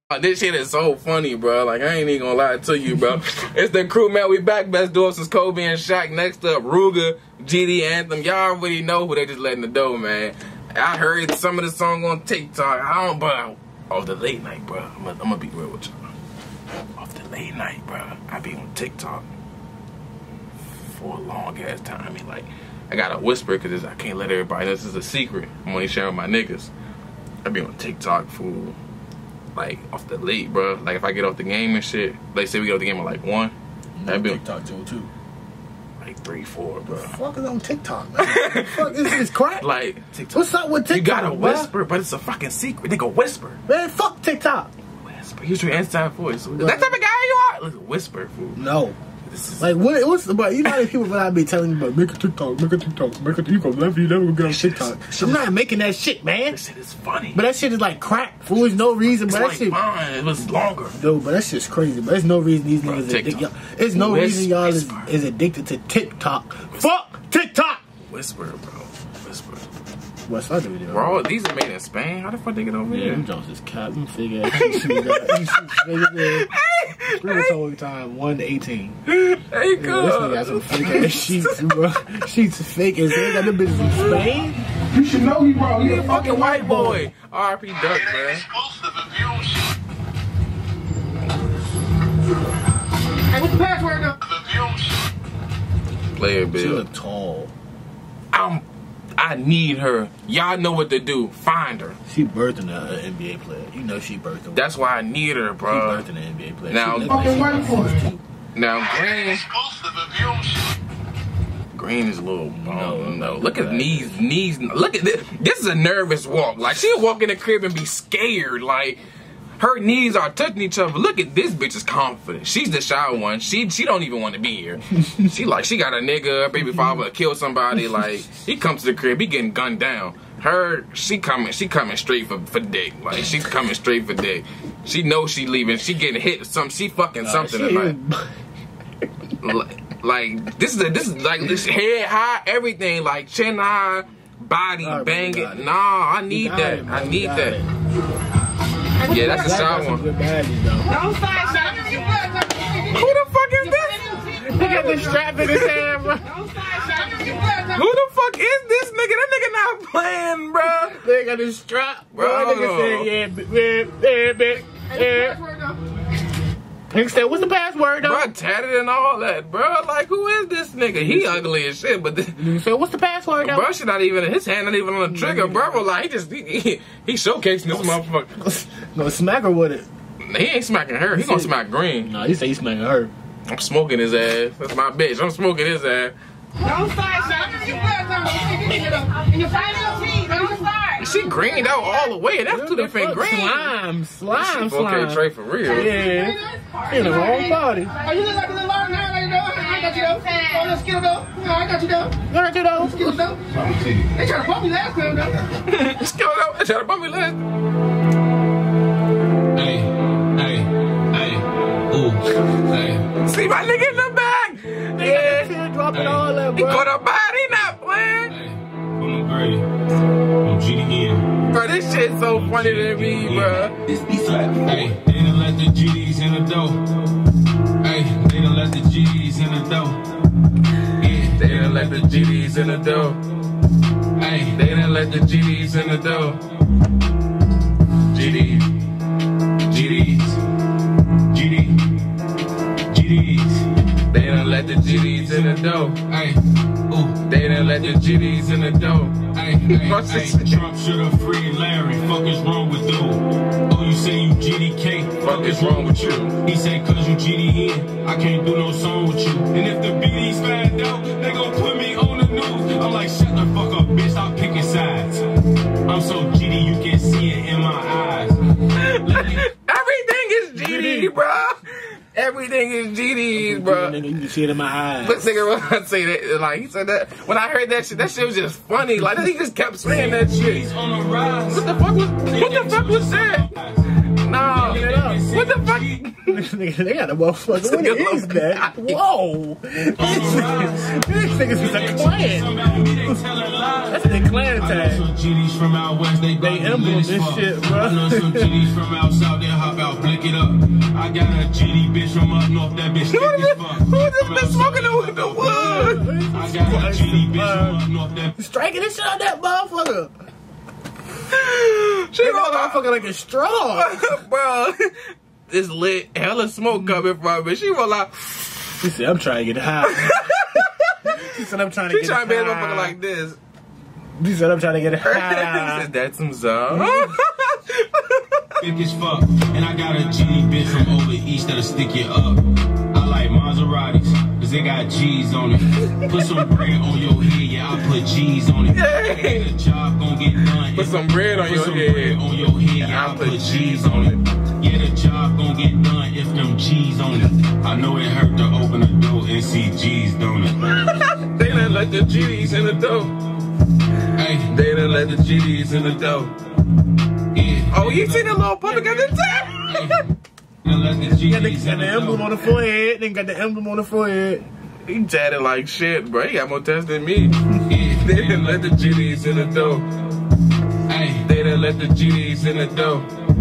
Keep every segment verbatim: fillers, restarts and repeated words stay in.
This shit is so funny, bro. Like, I ain't even gonna lie to you, bro. It's the crew, man. We back. Best duos since Kobe and Shaq. Next up, Ruger, G D Anthem. Y'all already know who they just letting the dough, man. I heard some of the song on TikTok. I don't, but off the late night, bro. I'm gonna, I'm gonna be real with y'all. Off the late night, bro. I be on TikTok for a long ass time. I mean, like, I gotta whisper because I can't let everybody know. This is a secret. I'm only sharing with my niggas. I be on TikTok, fool. Like, off the late, bro. Like, if I get off the game and shit, they say we get off the game at like one. I've been TikTok too, too. Like three, four, bro. The fuck is on TikTok, man? The fuck is this crap? Like, TikTok. What's up with TikTok? You gotta bro? whisper, but it's a fucking secret. Nigga, whisper. Man, fuck TikTok. Whisper. Use your inside voice. That type of guy you are. Listen, whisper, fool. No. This is like, what, what's the, but you know how people that I be telling you about, make a TikTok, make a TikTok, make a TikTok, you go left, you never gonna get on TikTok. I'm not making that shit, man. That shit is funny. But that shit is like crack, fool. There's no reason, it's but that like shit. mine. It was longer. Dude, but that shit's crazy. But there's no reason these niggas are addicted. There's no Whisper. reason y'all is, is addicted to TikTok. Fuck TikTok! Whisper, bro. Whisper. What's other video? Bro, these are made in Spain. How the fuck they get over yeah, here? Them Jones is Captain Figure. You shoot that. You shoot figure. Real total time one to eighteen. Hey, yeah, this nigga got some fake ass sheets, bro. Sheets fake as hell. Got them bitches in Spain. You should know you, bro. You a fucking white boy. R I P Duck, man. Hey, what's the password now? Player She Bill. look tall. I'm. I need her. Y'all know what to do. Find her. She birthing an N B A player. You know she birthing one. That's why I need her, bro. She birthing an N B A player. Now, she fucking white for it. Now, Green. Green is a little. No, no. no. Look at knees. Knees. Look at this. This is a nervous walk. Like, she'll walk in the crib and be scared. Like, her knees are touching each other. Look at this bitch is confident. She's the shy one. She she don't even want to be here. She like, she got a nigga, her baby father kill somebody. Like, he comes to the crib, he getting gunned down. Her, she coming, she coming straight for, for dick. Like, she coming straight for dick. She knows she leaving. She getting hit with some, she fucking uh, something she tonight. like, like, this is a, this is like, this head high, everything. Like, chin high, body right, banging. Nah, I need that. It, I need that. It. Yeah, that's a shy one. Who the fuck is this? He got the strap in his hand, bro. Who the fuck is this nigga? That nigga not playing, bro. They got the strap, bro. That nigga said, yeah, yeah, yeah, yeah. Nigga said, what's the password, though? Bro, tatted and all that, bro. Like, who is this nigga? He ugly as shit, but this... Nigga said, what's the password, though? Bro, shit not even, his hand not even on the trigger, bro. Like, he just, he, he, he showcasing this motherfucker. Gonna smack her with it. He ain't smacking her. He gonna smack Green. Nah, he say he smacking her. I'm smoking his ass. That's my bitch. I'm smoking his ass. Don't start, She greened out all the way. That's two different green. Slime, slime, slime. Okay, Trey, for real. Yeah. In the wrong body. Are you look like a little long hair like though? I got you though. Oh, let's get it though. No, I got you though. Got you though. Let's get it though. They tried to bump me last time though. Let's get it though. They tried to bump me last. Hey, hey, hey, ooh, hey. See my nigga in the back. Yeah. Dropping Hey. all that, He bro. caught a body, not playing. Hey, from the grave, from G D N. Bro, this shit so funny to me, bro. This be slap. Hey, they done let the G Ds in the dough. Hey, they done let the G Ds in the dough. Yeah, They done let the G Ds in the dough. hey, They done let the G Ds in the dough. G Ds, G Ds, G Ds, G Ds. They done let the G Ds in the dough. Hey, ooh. They done let the G Ds in the dough. Hey, hey, What's hey, this? Trump should've freed Larry. Fuck is wrong with you? Oh, you say you G D K. Fuck is wrong with you? He say cause you G D N, I can't do no song with you. And if the B Ds find out, they gon' put me on the news. I'm like, shut the fuck up, bitch, stop picking sides. I'm so G D, you can see it in my eyes. Everything is G D, bro. Everything is G Ds, bro. Nigga, you can see it in my eyes. This nigga, when I say that, like, he said that, when I heard that shit, that shit was just funny. Like, he just kept saying that shit. On the rise. What the fuck was, what the fuck was that? Nah, what the fuck? They got a motherfucker with his neck. Whoa. These niggas is a clan. That's the clan tag. They emblem this shit, bro. I know some G Ds from out south, they hop out, blick it up. I got a G D bitch from up north, that bitch thick as fuck. Who just been smoking the, the wood? I got a G D bitch from up north, that Striking this shit out that motherfucker. She That gonna motherfucker like a straw. bro. It's lit. Hella smoke coming from it. She roll out. She said, I'm trying to get high. She said, I'm trying to She get trying to be a high. motherfucker like this. She said, I'm trying to get She high. said, that's some zone. thick as fuck. And I got a G D bitch from over east that'll stick you up. I like Maseratis, cause they got G's on it. Put some bread on your head, yeah, I put G's on it. Hey. The job gon' get done. Put some bread on Put your some head. bread on your head, yeah, I put G's on it. Yeah, the job gon' get done if them G's on it. I know it hurt to open the door and see G's, don't it? They done let the G Ds in the door. Hey, They done let the G Ds in the door. yeah. Oh, you seen the little puppet got the tap? Now let the Got the, G's got in the the emblem door. on the forehead. Then got the emblem on the forehead. He tatted like shit, bro. He got more tats than me. Yeah. They done let the G Ds in the door. Hey. They done let the G Ds in the door.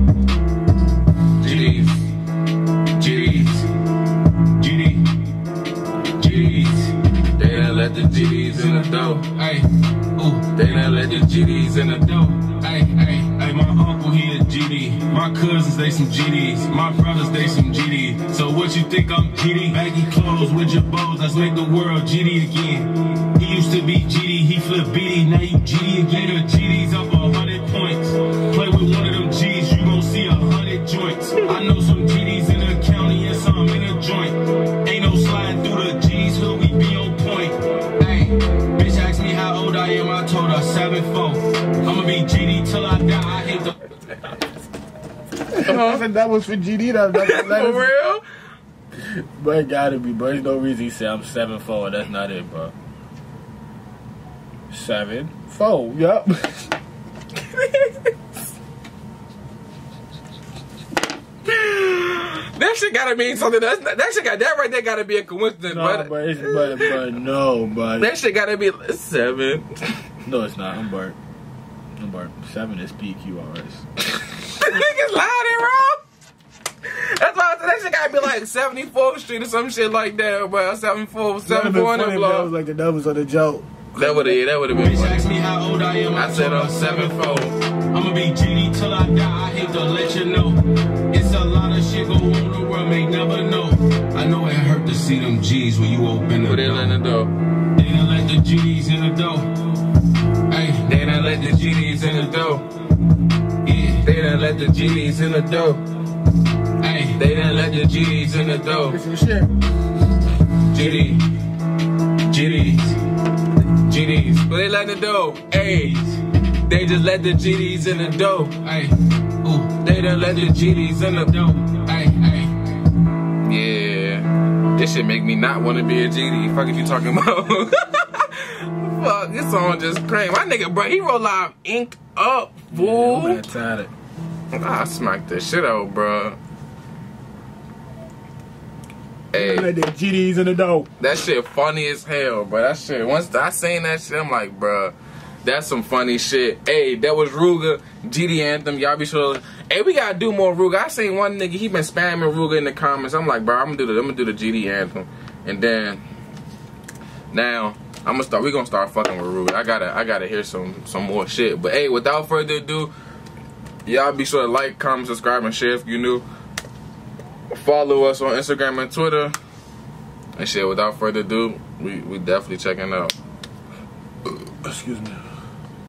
G Ds. G Ds. G D. G Ds. They done let the G Ds in the door. Hey. Ooh. They done let the G Ds in the door. Hey, hey, hey, my uncle, he a G D. My cousins, they some G Ds. My brothers, they some G Ds. So what you think I'm G D? Baggy clothes with your bows, let's make the world G D again. He used to be G D, he flipped B D, now you G D again. The G D's up a hundred points. Play with one of them G's, you gon' see a hundred joints. I know some G D's in the county and some in a joint. Ain't no sliding through the G's, hood, we be on point. Hey, bitch asked me how old I am, I told her seven four. I'ma be G D till I die, I hate the... I said that was for G D. That, that, that For real? But it gotta be, bro. There's no reason he said I'm seven four. That's not it, bro. Seven four. Yup. That shit gotta mean something. That's not, that shit got that right there. Gotta be a coincidence, No, but, but, it's, but but no, but that shit gotta be seven. no, it's not. I'm Bart. I'm Bart. Seven is P Q R S. Niggas loud and wrong. That's why I said that shit gotta be like seventy-fourth Street or some shit like that, bro. seventy-four, seventy-four in the That was block. like the numbers on the joke. That would have, yeah, that would have been Bitch funny. asked me how old I am, I said told I'm her seven four. I'ma be G D till I die, I hate to let you know. It's a lot of shit go on in the world, may never know. I know it hurt to see them G's when you open the Put it door. in the door. They done let the G D's in the door. Hey, They done let the G Ds in the door. yeah, They done let the G Ds in the door. hey, They done let the G Ds in the door. It's some shit. G D. G Ds. G Ds. But they let the door. A's. They just let the G Ds in the door. hey, ooh, They done let the G Ds in the door. hey, hey. Yeah. This shit make me not want to be a G D. Fuck is you talking about? Fuck, this song just crazy. My nigga, bro, he roll out inked up, fool. I'm tired. I smacked the shit out, bro. Hey, Let the G Ds in the dough. that shit funny as hell, bro. That shit, once I seen that shit, I'm like, bro, that's some funny shit. Hey, that was Ruger, G D Anthem. Y'all be sure. Hey, we gotta do more Ruger. I seen one nigga, he been spamming Ruger in the comments. I'm like, bro, I'm gonna do the, I'm gonna do the G D Anthem, and then now I'm gonna start. We gonna start fucking with Ruger. I gotta, I gotta hear some, some more shit. But hey, without further ado, y'all be sure to like, comment, subscribe, and share if you new. Follow us on Instagram and Twitter. And shit, without further ado, we, we definitely checking out. Excuse me.